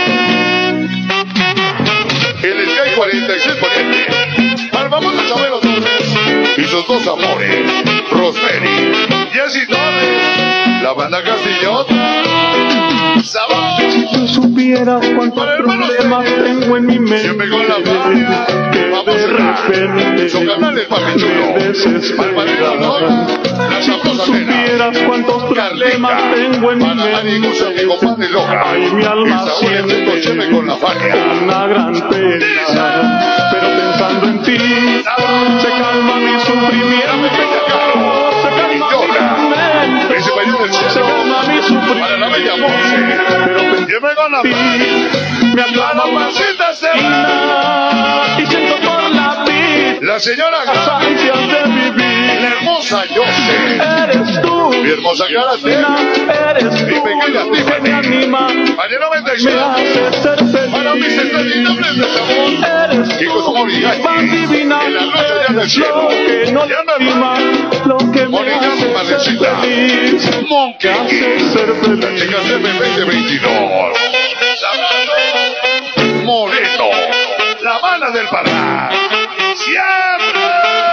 El Sky cuarenta y seis Poniente. Para el famoso Chabelo Torres. Y sus dos amores. Rosemary. Jessy Torres. La banda Castillota. Sabor. Si tú supieras cuántos Para hermanos problemas Reyes. tengo en mi mente, Siempre con la Fania. Vamos que de repente Su canal es papi chulo. me desespera. Para el Mariano Nora. La Si tú sabrosa nena. supieras cuántos problemas Carlita. tengo en mi Para Ani Gusa, mi mente, compadre Loja. ay, mi alma Y Saúl siente Enrico Cheme con la Fania. una gran pena, pero pensando en ti se calma mi sufrimiento, se calma mi tormento, Ese baño del cielo. se calma mi Para la bella sufrimiento, Monse. pero pensando Lleve con la en ti Fania. me aclama una Mamacita se pena y siento por la vida La señora las Gaby. ansias de La vivir. hermosa Yose. Eres tú, Mi hermosa Karate. eres Mi tú pequeña lo que me Tiffany. anima, Para el noventa y me siete. hace ser feliz. Para mis estrellitas de sabor. Eres Chicos, como tú, Origami. paz divina, En la noche ya en el eres cielo. lo que no Ya me lastima, lo que me Origami, hace ser madrecita. feliz, que Monkey. hace ser La feliz. chica C M veinte veintidós. Sabroso. Moreno. La bala del Parral. Siempre.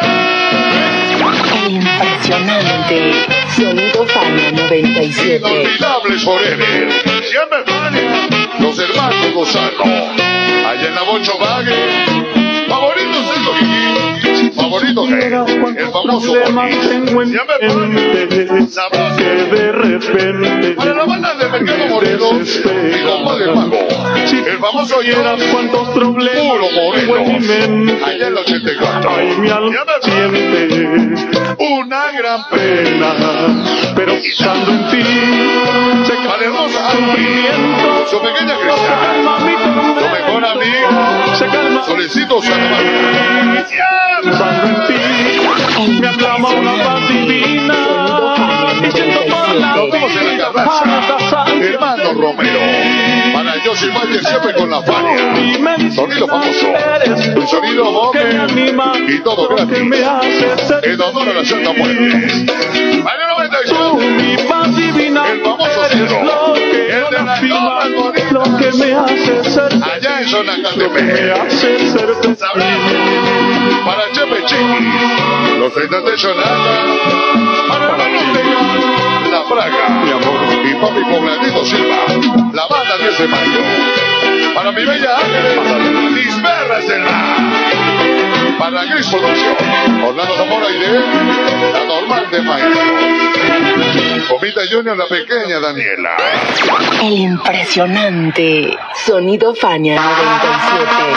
Impresionante. Sonido Fania noventa y siete. Inolvidables forever. Siempre Fania. Los hermanos Lozano. Allá en la Bocho Vague. Favoritos de Loquín. Favoritos de el famoso Problemas Bonis. tengo en Siempre Fania. mente, Sabroso. que de repente Para la banda de Mercado Moreno. Mi compadre Mago. El famoso supieras yo. cuántos problemas Puro tengo en mi Morelos. mente, Allá en la ochenta y cuatro. ay, mi alma siente Una gran pena. pena, pero pensando en ti se Para calma hermosa mi Ani. sufrimiento, Su pequeña se Cristal. calma mi tormento, Su mejor amiga. se calma Solecito Salamanca. pensando en ti, me aclama una paz divina, y siento por la Nos vemos en la vida carranza. hartas ansias Hermano de Romero. vivir. Para José Valle siempre con la Fania. Mi medicina, Sonido famoso. eres tú El sonido lo Boque. que me anima, Y todo lo que gratis. me hace ser En honor a la Santa Muerte. Año noventa y tú, seis. mi paz divina, El famoso eres Ciro. lo que El no de las lastima, notas bonitas. lo que me hace ser Allá en Zona me Catepec. hace ser feliz. Para Chepe Chiquis. Los treinta de Chonata. Para hermanos de La Praga. Mi amor. Y papi Pobladito Silva. La banda diez de mayo. Para mi bella Ángeles. Mis perras del mar. Para Gris Producción, Orlando Zamora y de La Normal de Maestro. Comita Junior, la pequeña Daniela. El impresionante Sonido Fania noventa y siete.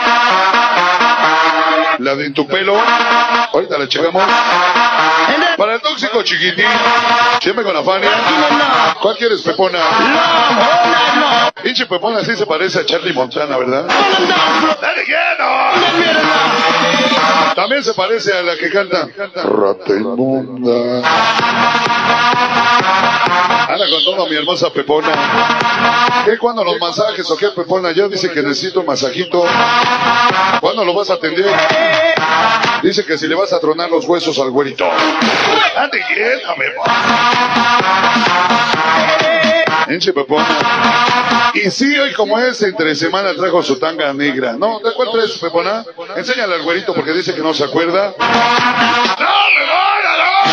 La de En Tu Pelo, ahorita la checamos. Para el tóxico chiquitín, siempre con la Fania. ¿Cuál quieres, Pepona? Pinche Pepona sí se parece a Charlie Montana, ¿verdad? ¡Dale lleno! También se parece a la que canta Rata Inmunda. Anda con todo, mi hermosa Pepona. ¿Qué? ¿Cuándo los masajes o qué, Pepona? Ya dice que necesito un masajito. ¿Cuándo lo vas a atender? Dice que si le vas a tronar los huesos al güerito. ¡Ande llena, mi hermano! Enche Pepona. Y sí, hoy como es, entre semana trajo su tanga negra. ¿No? ¿De cuál traes, Pepona? Enséñale al güerito porque dice que no se acuerda. ¡No, me van a dar!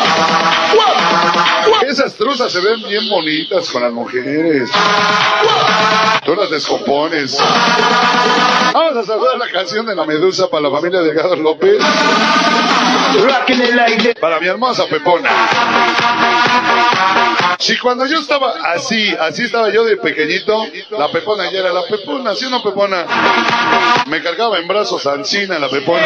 Esas truzas se ven bien bonitas con las mujeres. Tú las descompones. Vamos a saludar la canción de La Medusa para la familia de Delgado López. Para mi hermosa Pepona. Si cuando yo estaba así, así estaba yo de pequeñito, la Pepona ya era la Pepona, ¿sí o no, Pepona? Me cargaba en brazos Ancina la Pepona.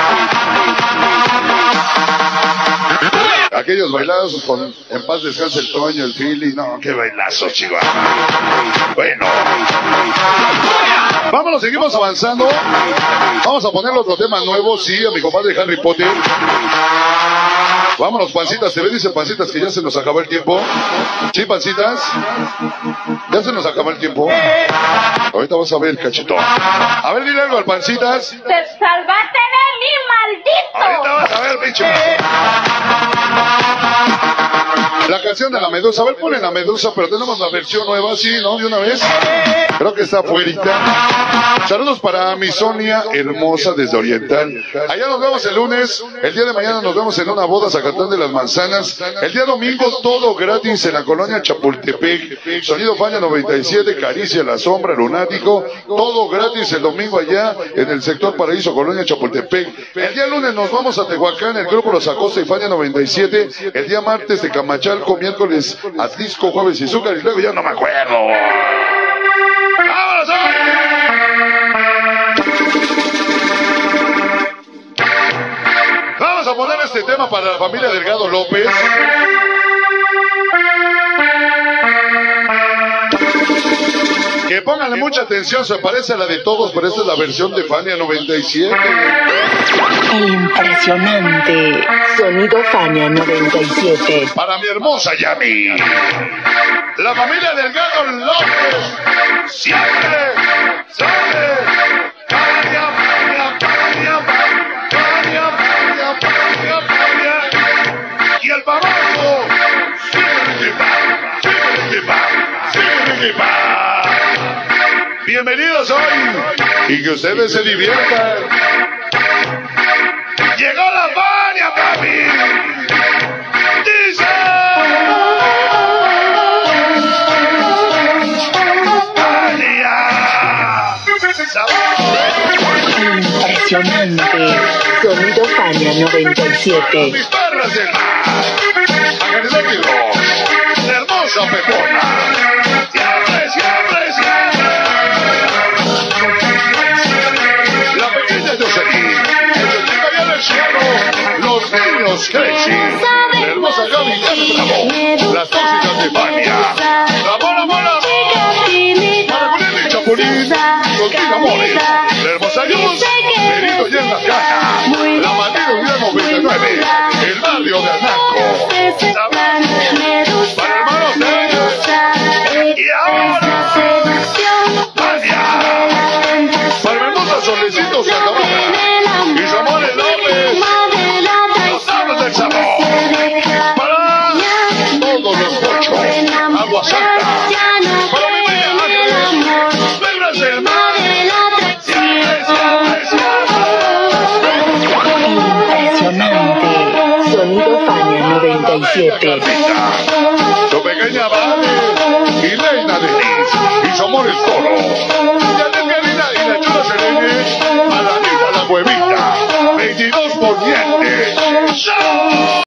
Aquellos bailazos con En Paz Descanse el Toño, el Philly, no, qué bailazos, Chihuahua. Bueno. Vámonos, seguimos avanzando. Vamos a ponerle otro tema nuevo, sí, a mi compadre Harry Potter. Vámonos, Pancitas, ¿te ve? Dice Pancitas que ya se nos acabó el tiempo. ¿Sí, Pancitas? Ya se nos acabó el tiempo. Ahorita vas a ver, cachito. A ver, dile algo al Pancitas. ¡Te salvaste de mí, maldito! Ahorita vas a ver, pinche. La canción de La Medusa. A ver, ponen La Medusa, pero tenemos la versión nueva, sí, ¿no? De una vez. Creo que está afuerita. Saludos para mi Sonia hermosa desde Oriental. Allá nos vemos el lunes. El día de mañana nos vemos en una boda Zacatán de las Manzanas. El día domingo todo gratis en la colonia Chapultepec. Sonido Fania noventa y siete, Caricia la Sombra, Lunático. Todo gratis el domingo allá en el sector Paraíso, colonia Chapultepec. El día lunes nos vamos a Tehuacán, el grupo Los Acosta y Fania noventa y siete. El día martes de Camachalco, miércoles Atlisco, jueves y Zúcar y luego ya no me acuerdo. ¡Vámonos! Vamos a poner este tema para la familia Delgado López. Que pónganle mucha atención, se parece a la de todos, pero esta es la versión de Fania noventa y siete. El impresionante Sonido Fania noventa y siete. Para mi hermosa Yami. La familia Delgado López. Siempre sale. Fania, Fania, Fania, Fania, Fania, Fania, Fania. Y el famoso. Bienvenidos hoy y que ustedes se diviertan. Llegó la Fania, papi. Dice Fania. Impresionante Sonido Fania noventa y siete. Mis perras del mar. Háganle mi rock. La hermosa Pepona. Siempre, siempre, siempre. La pequeña Jocelyn. El chico allá en el cielo. Los niños crecen. La hermosa Gaby ya se trabó. Las tóxicas de Fania. La mola, mola. Maragulín y Chapulín. Los mil amores. La hermosa Luz. Perito ya en la casa. La Madrid Unidad noventa y nueve. El barrio de Anaco. Para hermanos de y ahora Fania. Para mi hermosa Solecito Santamaja y Ramón López. Los damas del sabor. Para todos los pochos. Agua Santa. Para mi bella Ángeles. Fibras del mar. Impresionante Sonido Fania noventa y siete. Su pequeña Vale y Leina Denise y su amor es toro. Y a Delgarina y la chula Selene, a la niña la huevita. Poniente.